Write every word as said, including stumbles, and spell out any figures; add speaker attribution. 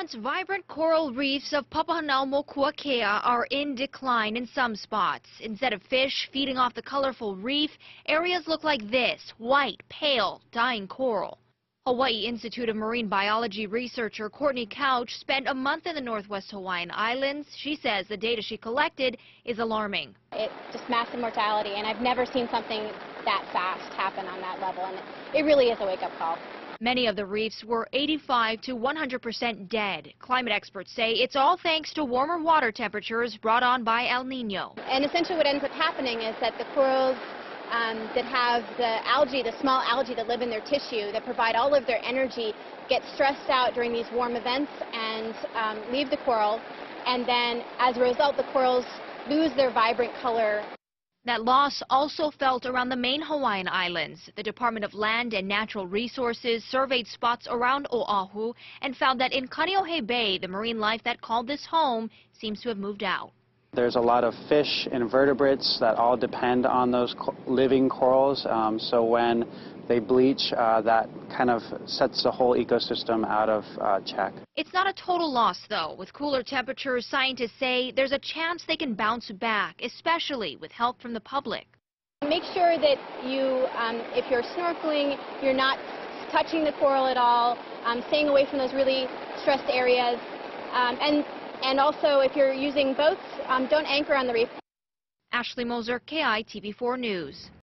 Speaker 1: once vibrant coral reefs of Papahanaumokuakea are in decline in some spots. Instead of fish feeding off the colorful reef, areas look like this: white, pale, dying coral. Hawaii Institute of Marine Biology researcher Courtney Couch spent a month in the Northwest Hawaiian Islands. She says the data she collected is alarming.
Speaker 2: It's just massive mortality, and I've never seen something that fast happen on that level, and it really is a wake-up call.
Speaker 1: Many of the reefs were eighty-five to one hundred percent dead. Climate experts say it's all thanks to warmer water temperatures brought on by El Nino.
Speaker 2: And essentially what ends up happening is that the corals um, that have the algae, the small algae that live in their tissue, that provide all of their energy, get stressed out during these warm events and um, leave the coral. And then as a result, the corals lose their vibrant color.
Speaker 1: That loss also felt around the main Hawaiian Islands. The Department of Land and Natural Resources surveyed spots around Oahu and found that in Kaneohe Bay, the marine life that called this home seems to have moved out.
Speaker 3: There's a lot of fish, invertebrates that all depend on those co living corals. Um, so when they bleach, uh, that kind of sets the whole ecosystem out of uh, check.
Speaker 1: It's not a total loss, though. With cooler temperatures, scientists say there's a chance they can bounce back, especially with help from the public.
Speaker 2: Make sure that you, um, if you're snorkeling, you're not touching the coral at all, um, staying away from those really stressed areas. Um, and, and also, if you're using boats, um, don't anchor on the reef.
Speaker 1: Ashley Moser, K I T V four News.